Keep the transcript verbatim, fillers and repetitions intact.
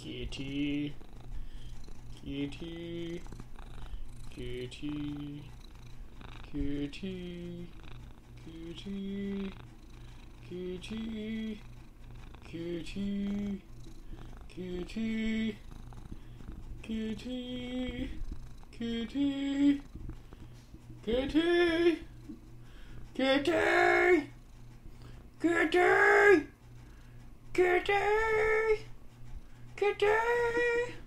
Kitty, kitty, kitty, kitty, kitty, kitty, kitty, kitty, kitty, kitty, kitty, kitty, kitty, kitty, kitty.